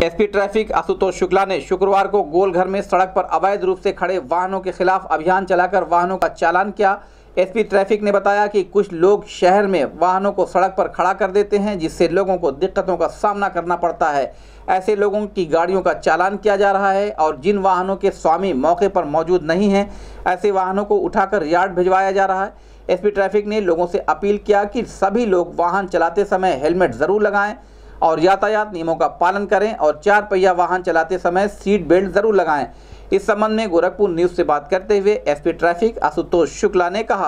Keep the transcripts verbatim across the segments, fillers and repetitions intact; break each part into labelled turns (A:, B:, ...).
A: SP traffic Ashutosh Shukla ने शुक्रवार को गोलघर में सड़क पर अवैध रूप से खड़े वाहनों के खिलाफ अभियान चलाकर वाहनों का चालान किया। एसपी ट्रैफिक ने बताया कि कुछ लोग शहर में वाहनों को सड़क पर खड़ा कर देते हैं, जिससे लोगों को दिक्कतों का सामना करना पड़ता है। ऐसे लोगों की गाड़ियों का चालान किया जा रहा है और जिन वाहनों के स्वामी मौके पर मौजूद नहीं हैं, ऐसे वाहनों को उठाकर यार्ड भिजवाया जा रहा है। एसपी ट्रैफिक ने लोगों से अपील किया कि सभी लोग वाहन चलाते समय हेलमेट ज़रूर लगाएं और यातायात नियमों का पालन करें और चार पहिया वाहन चलाते समय सीट बेल्ट जरूर लगाएं। इस संबंध में गोरखपुर न्यूज से बात करते हुए एसपी ट्रैफिक आशुतोष शुक्ला ने कहा,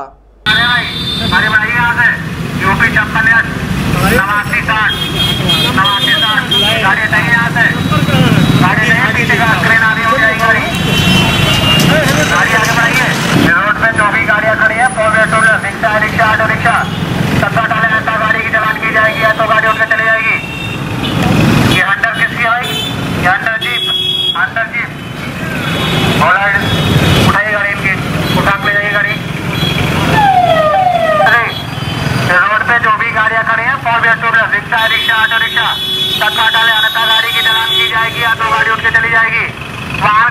B: रोड पे जो भी गाड़ियाँ खड़ी है रिक्शा रिक्शा ऑटो रिक्शा सबका डाले रहता, गाड़ी की चालान की जाएगी या तो गाड़ी उठकर चली जाएगी। ये हंटर किसकी है भाई? ये हंटर जीप हंटर जीप उठाइए गाड़ी इनकी, उठा ले जाइए गाड़ी। रोड पे जो भी गाड़ियाँ खड़ी हैं four wheeler two wheeler rickshaw rickshaw auto rickshaw सबका डाले अन्यथा गाड़ी की चालान की जाएगी या तो गाड़ी उठकर चली जाएगी। वहाँ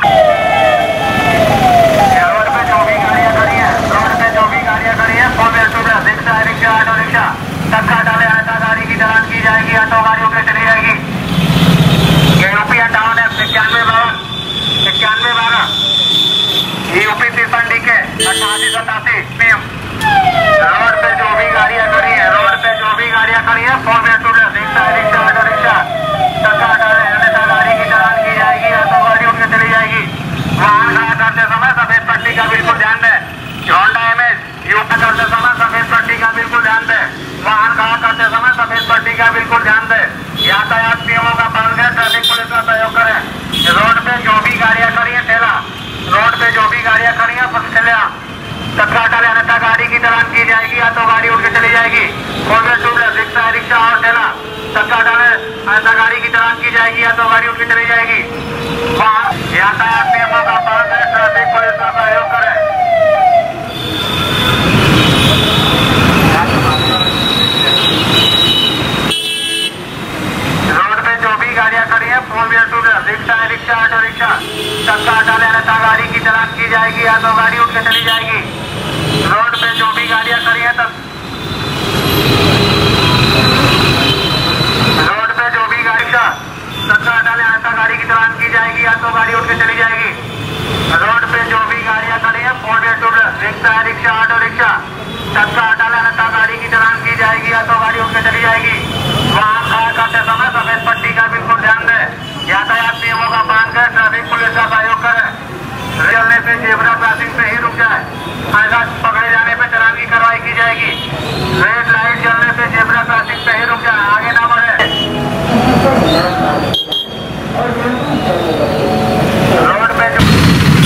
B: रोड पे जो भी गाड़ियाँ खड़ी है रोड पे जो भी गाड़ियाँ खड़ी है four wheeler two wheeler rickshaw rickshaw auto rickshaw सबका डाले अन्यथा गाड़ी की चालान की जाएगी या तो गाड़ी उठकर चली जाएगी। ये यूपी अंठावन है इक्यानवे बावन इक्यानवे बारह ये यूपी तिरपन डी के अट्ठासी सतासी पीएम। रोड पे जो भी गाड़ियाँ खड़ी है रोड पे जो भी गाड़ियाँ खड़ी है four wheeler two wheeler rickshaw rickshaw auto rickshaw सबका डाले अन्यथा गाड़ी की चालान की जाएगी या तो गाड़ी उठकर चली जाएगी। वाहन खड़ा करते समय सफेद पट्टी का बिल्कुल ध्यान दें। होंडा इमेज यूपी करते समय सफेद पट्टी का बिल्कुल ध्यान दें। वाहन खड़ा करते समय सफेद पट्टी का बिल्कुल ध्यान दें। यातायात नियमों का पालन करें, ट्रैफिक पुलिस का सहयोग करें। रोड पे जो भी गाड़ियाँ खड़ी है ठेला रोड पे जो भी गाड़ियाँ खड़ी है ठेला सबका डाले अन्यथा गाड़ी की चालान की जाएगी या तो गाड़ी उठकर चली जाएगी। Four wheeler two wheeler rickshaw rickshaw और ठेला सबका डाले अन्यथा गाड़ी की चालान की जाएगी या तो गाड़ी उठकर चली जाएगी। वाहन यातायात नियमों का पालन करें, ट्रैफिक पुलिस का सहयोग करें। रोड पे जो भी गाड़ियाँ खड़ी है four wheeler two wheeler rickshaw rickshaw auto rickshaw सबका डाले अन्यथा गाड़ी की चालान की जाएगी या तो गाड़ी उठकर चली जाएगी। रोड पे जो भी गाड़ियाँ खड़ी है तब रोड पे जो भी गाड़ी का सबका डाले अन्यथा गाड़ी की चालान की जाएगी या तो गाड़ी उठकर चली जाएगी। रोड पे जो भी गाड़ियाँ खड़ी है four wheeler two wheeler rickshaw rickshaw auto rickshaw सबका डाले अन्यथा गाड़ी की चालान की जाएगी या तो गाड़ी उठकर चली जाएगी। वाहन खड़ा करते समय सफेद पट्टी का बिल्कुल ध्यान दें। यातायात नियमों का पालन करें, ट्रैफिक पुलिस का सहयोग करें। चलने से जेब्रा क्रॉसिंग पे ही रुक जाए, ऐसा पकड़े जाने पे चालान की कार्रवाई की जाएगी। रेड लाइट चलने से जेब्रा क्रॉसिंग पे ही रुक जाए, आगे ना बढ़े। रोड पे जो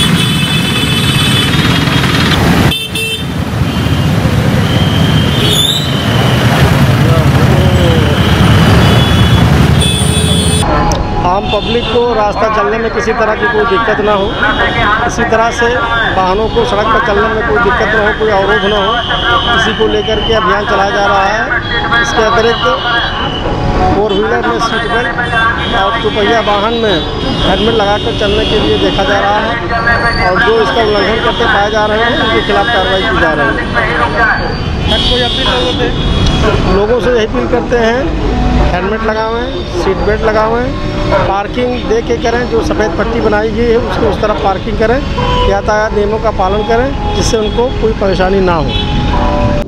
C: आम पब्लिक को रास्ता चलने में किसी तरह की कोई दिक्कत ना हो, इसी तरह से वाहनों को सड़क पर चलने में कोई दिक्कत ना हो, कोई अवरोध ना हो, इसी को लेकर के अभियान चलाया जा रहा है। इसके अतिरिक्त फोर व्हीलर में सीट बेल्ट और दुपहिया वाहन में हेलमेट लगाकर चलने के लिए देखा जा रहा है और जो इसका उल्लंघन करते पाए जा रहे हैं उनके खिलाफ कार्रवाई की जा रही है। कोई अपील लोगों से लोगों से यही अपील करते हैं हेलमेट लगावें, सीट बेल्ट लगावें, पार्किंग देख के करें, जो सफ़ेद पट्टी बनाई गई है उसके उस तरफ पार्किंग करें, यातायात नियमों का पालन करें जिससे उनको कोई परेशानी ना हो।